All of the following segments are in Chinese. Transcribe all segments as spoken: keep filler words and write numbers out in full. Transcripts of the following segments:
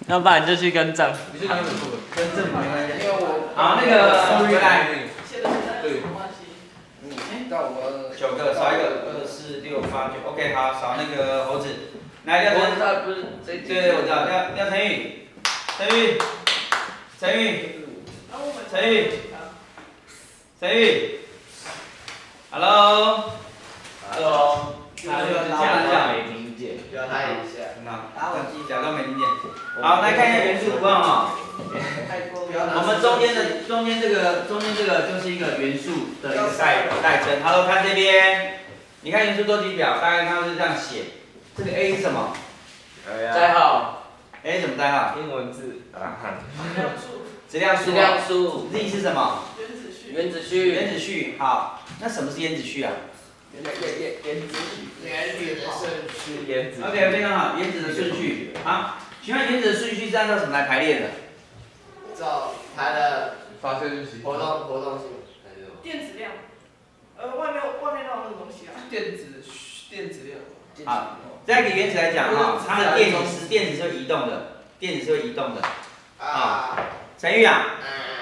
要不然就去跟政府。 你去哪里做？ 跟政府没关系。 因为我好，那个回来。 对。 嗯，到我九个，少一个，二四六八九 ，OK， 好，少那个猴子。来，廖晨， 不是这对，我知道，廖廖晨宇，晨宇，晨宇，晨宇，晨宇 ，Hello，Hello， 他就是这样叫没听见， 要他一下。 很好，假装没听见。好，来看一下元素图案哈。我们中间的中间这个中间这个就是一个元素的一个代代称。好，看这边，你看元素周期表，大概看到是这样写。这个 A 是什么？ 代号。 A 什么代号？ 英文字啊。 质量数。 质量数。 Z 是什么？ 原子序。 原子序。好，那什么是原子序啊？ 原原原子序。 原子的顺序。 原子。 OK， 非常好，原子的顺序。好，请问原子的顺序是按照什么来排列的？ 照它的发射日期。 活动活动性。 电子量。呃，外面外面那种东西啊。 电子电子量。 好，再一个原子来讲哈，它的电子是电子是会移动的，电子是会移动的。啊。陈玉啊。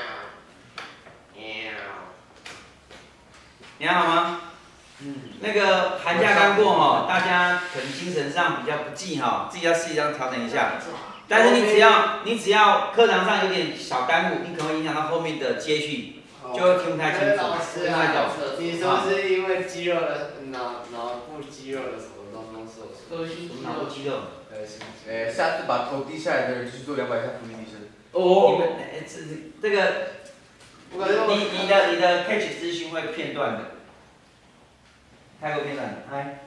你还好吗？嗯。那个寒假刚过哈，大家可能精神上比较不济哈，自己要试一下调整一下。但是你只要你只要课堂上有点小耽误，你可能会影响到后面的接续，就会听不太清楚，听不太懂。 你是不是因为肌肉的脑脑部肌肉的什么东东受损？ 核心肌脑部肌肉。 核心肌肉。 诶，下次把头低下来的人去做两百下伏地挺身。 哦。你们这这个，你你的你的 catch 资讯会片段的，太过片段了，哎。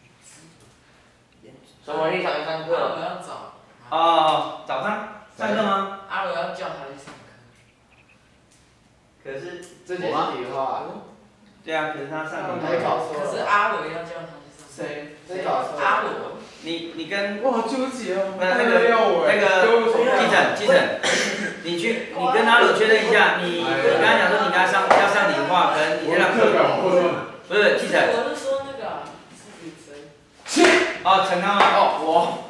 什么？你想上课？ 我要找。 哦，早上上课吗？ 阿伟要叫他去上课。 可是这节是理化。 对啊，可是他上没考错。 可是阿伟要叫他去上课。 谁？谁搞错？ 阿伟。 你你跟哇，好纠结哦。 那那个那个记者记者，你去你跟阿鲁确认一下，你你跟他讲说你跟他上要上理化，可能你这堂课不是记者。 我是说那个是女生。 哦，陈康吗？ 哦，我。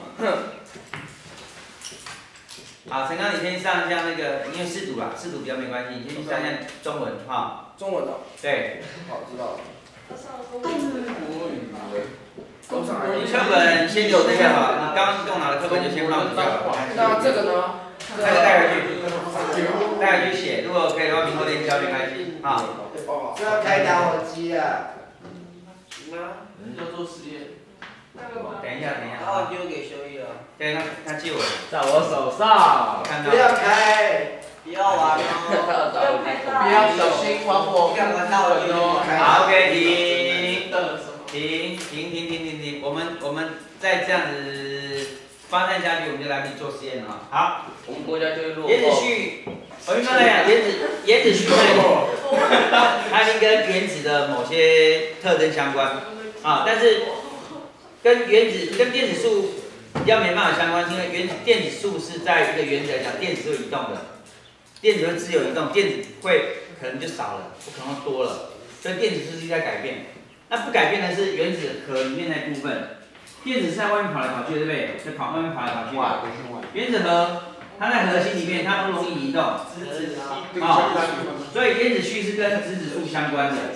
好，陈刚，你先上一下那个，因为试读啦，试读比较没关系，你先上一下中文哈。 中文的。 对。 好，知道了。 国语的。 你课本先给我这下吧，你刚刚跟我拿的课本就先放一下。 那这个呢？ 这个带回去，带回去写，如果可以的话，明后天交没关系啊。 这要开打火机啊。 行啊，要做实验。 等一下，等一下。 打火机给修一了。 对，他他借我的。 在我手上。 不要开，不要玩哦。不要小心玩火，不要玩打火机哦。 好 ，OK， 停，停，停，停，停，停，停，我们我们再这样子发散下去，我们就来不及做实验了哈。好。 我们国家就会落后。 原子序，我跟你说呀，原子原子序它已经跟原子的某些特征相关啊，但是跟原子跟电子数要没办法相关，因为原子电子数是在一个原子来讲，电子是会移动的，电子会自由移动，电子会可能就少了，不可能多了，所以电子数是在改变。那不改变的是原子核里面那部分，电子是在外面跑来跑去，对不对？在跑外面跑来跑去。原子核它在核心里面，它不容易移动。啊、哦，所以原子序是跟质子数相关的。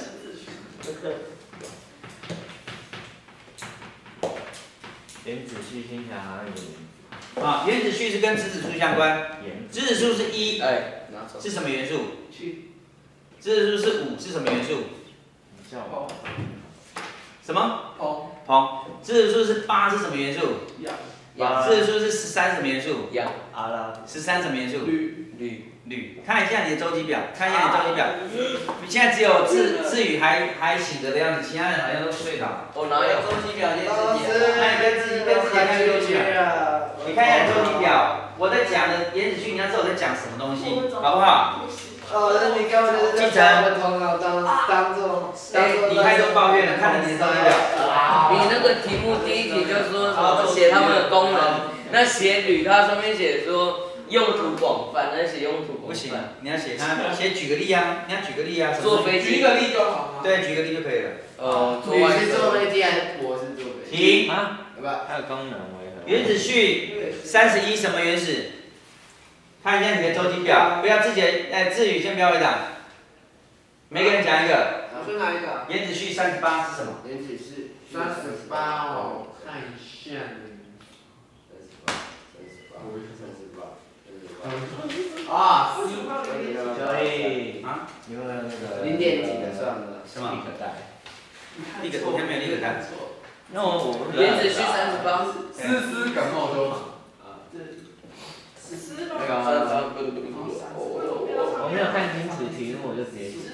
原子序听起来好像有名字。 啊，原子序是跟质子数相关。质子数是一， 哎， 是什么元素？质子数是五，是什么元素？ 叫什么？ 硼。 硼。质子数是八，是什么元素？ 氧。 质子数是十三，什么元素？ 氧。阿拉。 十三什么元素？ 氯。氯。 氯。看一下你的周期表，看一下你的周期表。你现在只有志志宇还还醒着的样子，其他人好像都睡着。 我哪有周期表？ 老师， 那你跟自己跟自己看周期表。你看一下你周期表，我在讲的原子序，你要知道我在讲什么东西，好不好？ 哦，那你根本就是在把我的头脑当当做当做。 你太多抱怨了，看着你的周期表。 你那个题目第一题就是说什么写它们的功能，那写铝它上面写说用途广泛，那写用途广泛。 不行，你要写它，写举个例啊，你要举个例啊。 坐飞机。 举个例就好。 对，举个例就可以了。 呃， 你是坐飞机还是我是坐飞机？ 停。 啊？还有功能为何？ 原子序三十一什么原子？ 看一下你的周期表，不要自己哎自语先不要回答，每个人讲一个。 我说哪一个？ 原子序三十八是什么？ 原子是三十八哦，看一下。啊， 可以啊， 你们那个零点几的算了， 是吗？ 立可带。 立可，我还没有立可带。那我原子序三十八， 丝丝感冒周。 那个， 我没有看清楚题目，我就直接写。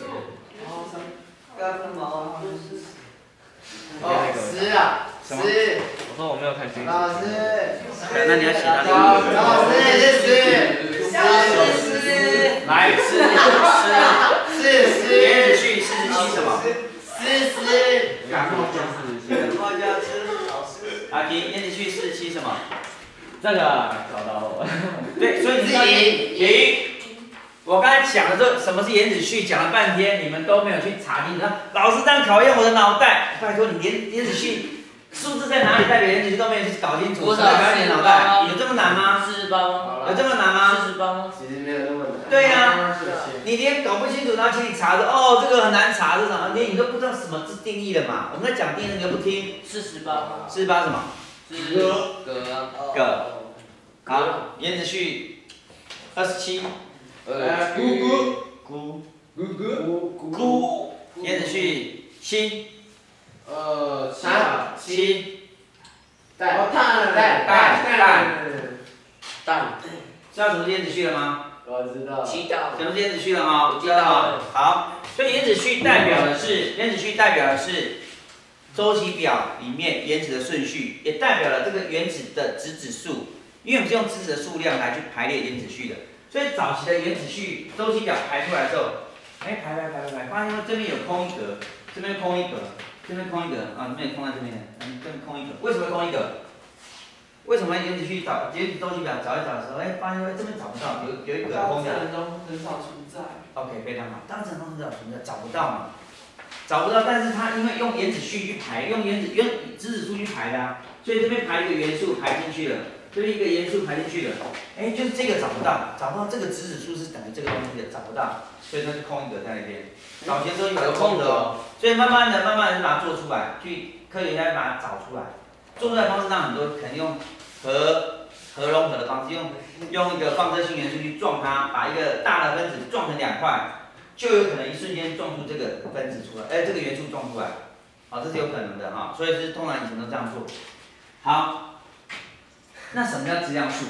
哦，十啊，十。 我说我没有看清楚。 老师。 那你要写到这个。 老师是十。十十。 来，四十。 四十。 原子序四十七什么？ 四十。 感冒加四十七。 感冒加四十。老师。 阿迪，原子序四十七什么？ 这个找到我。 对，所以你知道停。我刚才讲的这什么是原子序，讲了半天，你们都没有去查清楚。老师这样考验我的脑袋，拜托你连原子序数字在哪里代表原子序都没有去搞清楚， 多少？ 代表你的脑袋有这么难吗？ 四十八吗？ 有这么难吗？ 四十八吗？ 其实没有那么难。 对呀、啊，你连搞不清楚，然后请你查的，哦，这个很难查是什么？连你都不知道什么是定义的嘛？我们在讲定义，你又不听。 四十八吗？ 四十八什么？ 是格啊。 个。好，原子序二十七。 呃，咕咕咕咕咕咕。原子序七。 呃， 三七。 蛋蛋蛋蛋蛋。 蛋。 知道什么是原子序了吗？ 我知道。 知道。 什么是原子序了吗？知道了。好，所以原子序代表的是原子序代表的是周期表里面原子的顺序，也代表了这个原子的质子数。因为我们是用质子的数量来去排列原子序的，所以早期的原子序周期表排出来的时候，哎排排排排排，发现这边有空一格，这边空一格，这边空一格啊，这边也空在这边，嗯，这边空一格，为什么空一格？为什么原子序找原子周期表找一找的时候，哎发现这边找不到，有有一格空的。 当中很少存在。 OK， 非常好，当然中很少存在，找不到嘛，找不到，但是它因为用原子序去排，用原子用质子数去排的啊，所以这边排一个元素排进去了。这边一个元素排进去了，哎，就是这个找不到，找不到这个质子数是等于这个东西的，找不到，所以它是空一格在那边。早前周期表有空格哦，所以慢慢的、慢慢的就把它做出来，去科学家把它找出来。做出来的方式上很多可能用核核融合的方式，用用一个放射性元素去撞它，把一个大的分子撞成两块，就有可能一瞬间撞出这个分子出来，哎，这个元素撞出来，好，这是有可能的哈，所以是通常以前都这样做。好。那什么叫质量数？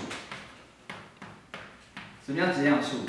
什么叫质量数？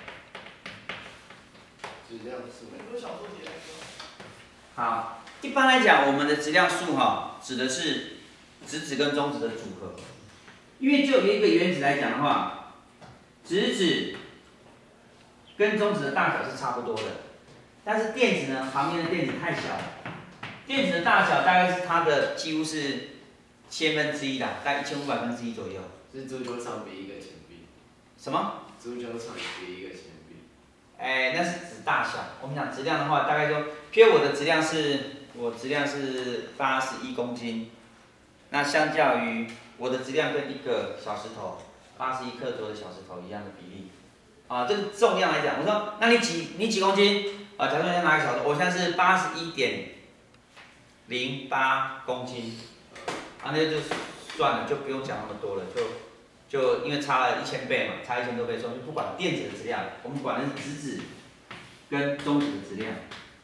质量数。 很多小数点。 好，一般来讲，我们的质量数哈，指的是质子跟中子的组合。因为就一个原子来讲的话，质子跟中子的大小是差不多的，但是电子呢，旁边的电子太小了，电子的大小大概是它的几乎是千分之一啦，大概一千五百分之一左右。 是足球场比一个钱币。 什么？ 足球场比一个钱币。 哎，那是指大小。我们讲质量的话，大概就，譬如我的质量是，我质量是八十一公斤，那相较于我的质量跟一个小石头，八十一克左右的小石头一样的比例。啊，这个重量来讲，我说，那你几你几公斤？啊，假如你拿一个小石头，我现在是八十一点零八公斤，啊，那就算了，就不用讲那么多了，就就因为差了一千倍嘛，差一千多倍，所以就不管电子的质量，我们管的是质子跟中子的质量。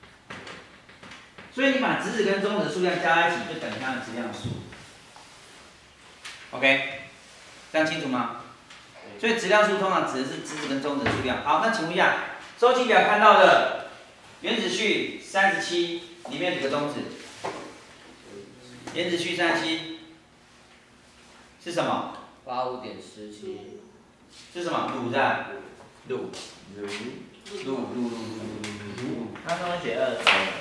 所以你把质子跟中子的数量加在一起，就等于它的质量数。OK， 这样清楚吗？所以质量数通常指的是质子跟中子的数量。好，那请问一下，周期表看到的原子序三十七里面有几个中子？原子序三十七是什么？ 八五点十七。 是什么？卤的。卤。卤。卤卤卤卤卤。 他上面写二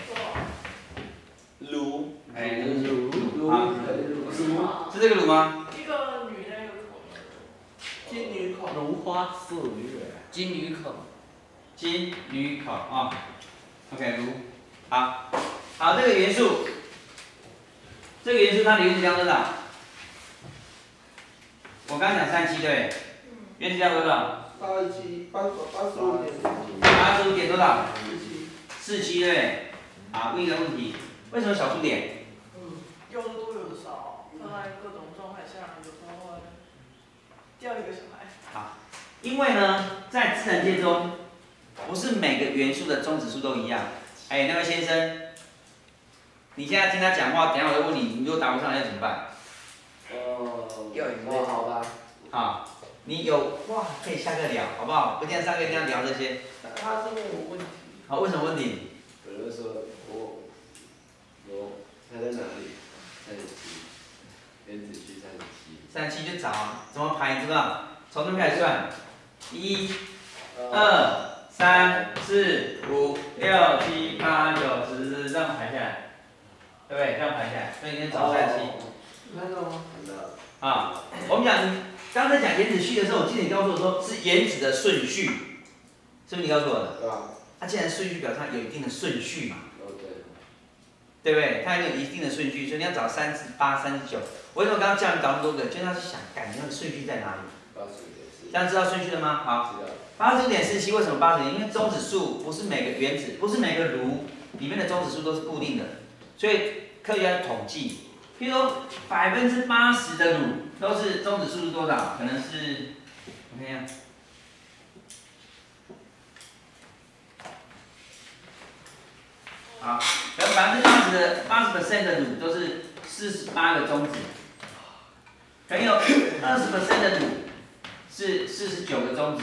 十。 卤。哎， 卤卤。好。卤。是这个卤吗？ 一个女的，一个口。金女口。 如花似月。 金鱼口。 金鱼口啊。OK， 卤。好。好，这个元素。这个元素它的原子量多少？我刚讲三七对不对？ 原子量多少？ 八十七，八八十五点。 八十五点多少？ 四七。 四七对不对？好，问一个问题，为什么小数点？ 嗯，有的多有的少，放在各种状态下，有时候会掉一个小孩。 好，因为呢，在自然界中，不是每个元素的中指数都一样。哎，那位先生，你现在听他讲话，等一下我再问你，你如果答不上来要怎么办？ 呃， 掉饮料好吧。 好，你有哇，可以下课聊，好不好？不像上课这样聊这些。 他是问我问题。 好，问什么问题？ 有的说我我它在哪里？三十七，原子序三十七。 三十七就找啊，怎么排你知道？从这边开始算，一、二、三、四、五、六、七、八、九、十，这样排下来，对不对？这样排下来，所以你先找三十七。 看到吗？ 看到。 啊，我们讲，你刚才讲原子序的时候，我记得你告诉我说是原子的顺序，是不是你告诉我的？ 对吧？ 它既然顺序表示它有一定的顺序嘛， 哦对。 对不对？它有一定的顺序，所以你要找三十八、三十九。我为什么刚刚叫你找那么多个？就是要去想感觉它的顺序在哪里。 八十五点四。 这样知道顺序了吗？好。 知道。 八十五点四七为什么八十？因为中指数不是每个原子，不是每个炉里面的中指数都是固定的，所以科学家统计，譬如说百分之八十的炉都是中指数是多少？可能是我看一下。好，有百分之八十的八十 percent 的卤都是四十八个中指，可能有二十 percent 的卤是四十九个中指。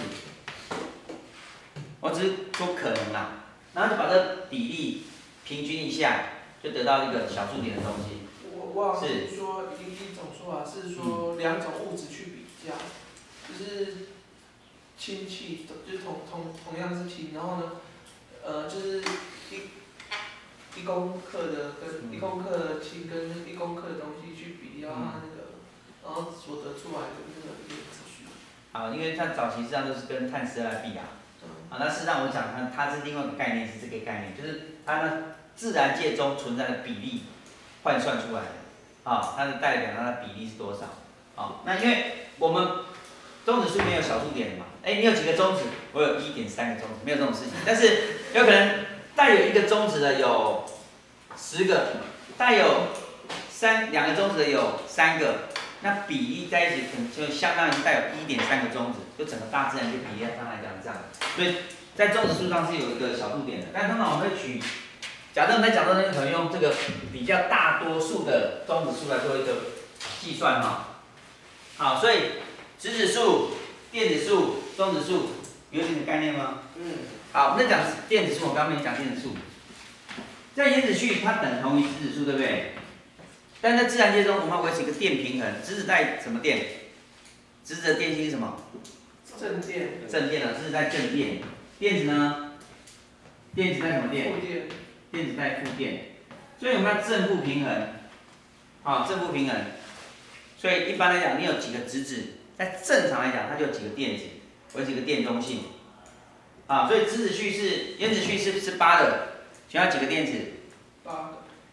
我只是说可能啦，然后就把这比例平均一下，就得到一个小数点的东西。 我我好像是说一一种说法是说两种物质去比较，就是氢气，就是同同同样是氢，然后呢，呃，就是一。一公克的跟一公克的氢跟一公克的东西去比较它那个，然后所得出来的那个原子序。 好，因为它早期实际上都是跟碳十二来比啊。好，那事实上我讲它它是另外一个概念，是这个概念，就是它呢自然界中存在的比例换算出来的。啊，它的代表它的比例是多少？啊，那因为我们中指数没有小数点的嘛，哎，你有几个中指？我有一点三个中指，没有这种事情，但是有可能。带有一个中指的有十个，带有三两个中指的有三个，那比例在一起可能就相当于带有一点三个中指，就整个大自然就比例上来讲这样。所以在中指数上是有一个小数点的，但通常我们会取，假设我们在讲到那个可能用这个比较大多数的中指数来做一个计算哈。好，所以质子数、电子数、中指数有这个概念吗？嗯。好，我们在讲电子数，我刚刚没讲电子数。在原子序它等同于质子数，对不对？但在自然界中，我们要维持一个电平衡。质子带什么电？质子的电性是什么？ 正电。 正电了，质子带正电。电子呢？电子带什么电？ 负电。 电子带负电。所以我们要正负平衡。好，正负平衡。所以一般来讲，你有几个质子，在正常来讲，它就有几个电子，维持一个电中性。啊，所以质子序是原子序是是八的，需要几个电子？ 八个。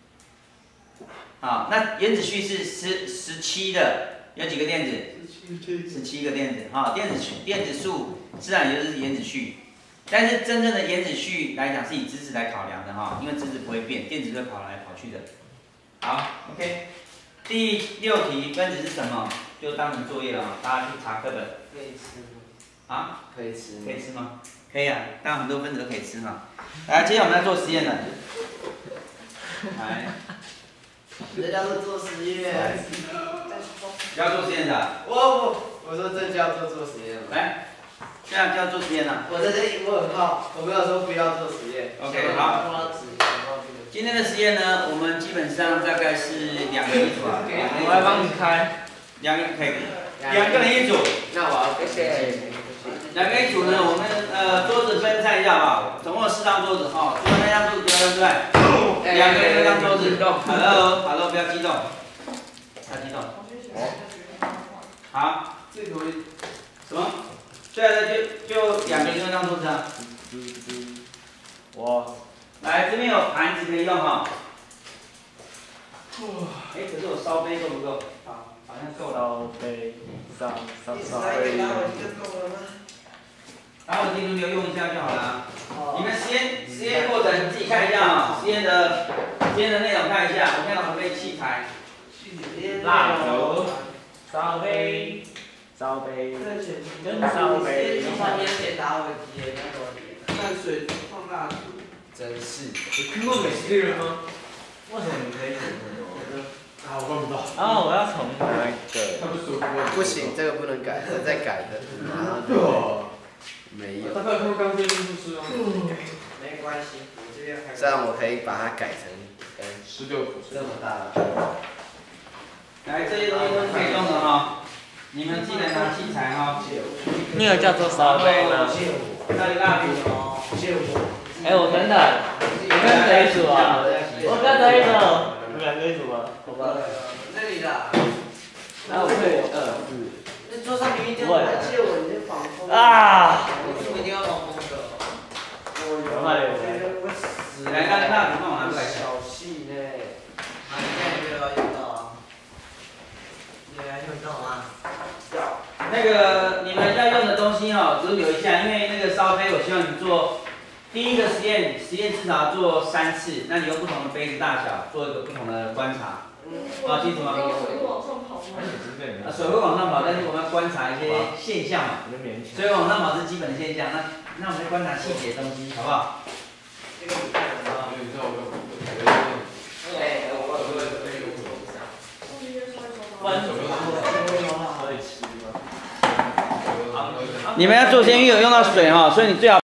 好，那原子序是十十七的，有几个电子？ 十七。 十七个电子。好，电子数电子数自然也就是原子序，但是真正的原子序来讲是以质子来考量的哈，因为质子不会变，电子会跑来跑去的。好 ，OK。第六题分子是什么？就当成作业了，大家去查课本。 可以吃吗？ 啊？ 可以吃吗？ 可以吃吗？可以啊，当然很多分子都可以吃哈。来，接下来我们要做实验了。来， 人家都做实验。 不要做实验的。 我我我说这叫做做实验吗？ 来，这样就要做实验了。 我在这里问号，我没有说不要做实验。 OK， 好。今天的实验呢，我们基本上大概是两个人一组啊。 我来帮你开。 两个可以，两个人一组。 那我要谢谢。 两个一组呢，我们呃桌子分散一下哈，总共有四张桌子哈，除了那张桌子不要对不对？两个人一张桌子。Hello Hello， 不要激动，不要激动。好。 这个会什么？对啊，就就两个人一张桌子啊。我来这边有盘子可以用哈。哎，可是我烧杯够不够？好，好烧杯，烧烧你烧杯来给。打火机就够了吗？ 打火机轮流用一下就好了。你们实验实验过程自己看一下啊，实验的实验的内容看一下，我看到准备器材。 蜡烛，烧杯，烧杯，跟烧杯。 上面写打火机的那种。 淡水放蜡烛。 真是。 有听过美食猎人吗？为什么你可以选这个？啊，我看不到。啊，我要从哪一个？ 不行，这个不能改，再改的。对。没有。 大概看刚最近不吃啊。 没关系，我这边还。 这样我可以把它改成跟十六这么大了。 来，这些东西都是可以用的哈。你们记得拿器材哈。 那个叫做烧杯吗？ 那个蜡烛。 哎，我等等，我跟谁组啊？我跟谁组？你们两个一组吗？好吧。 那里的。 那我会二四。 那桌上明明就有。借我你就防风。 啊！ 为什么一定要防风的？ 我怕有。 来，那蜡烛帮我拿出来。 小细呢。啊，你现在没有要用到啊？有要用到吗？ 那个你们要用的东西哈，轮流一下，因为那个烧杯，我希望你做第一个实验，实验至少做三次，那你用不同的杯子大小做一个不同的观察，啊，清楚吗？ 水会往上跑吗？ 啊，水会往上跑，但是我们要观察一些现象嘛，水往上跑是基本的现象，那那我们再观察细节的东西，好不好？ 这个你看得到。哎，我我我我用手上。 关注我。 你们要做先，因为有用到水哈，所以你最好。